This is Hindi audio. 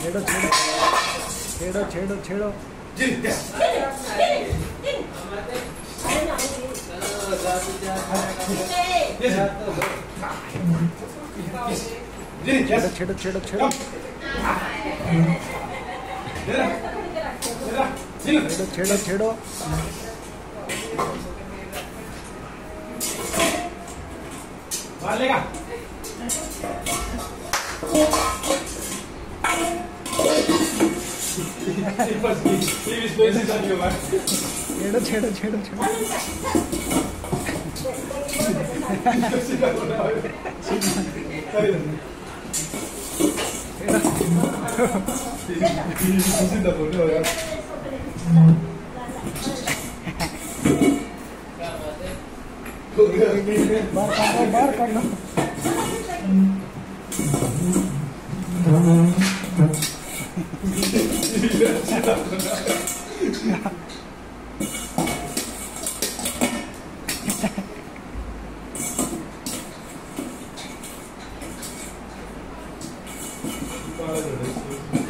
छेड़ो छेड़ो छेड़ो छेड़ो छेड़ो छेड़ो छेड़ो छेड़ो छेड़ो छेड़ो छेड़ो मार लेगा छेड़ो छेड़ो छेड़ो छेड़ो बाहर कर लो Para de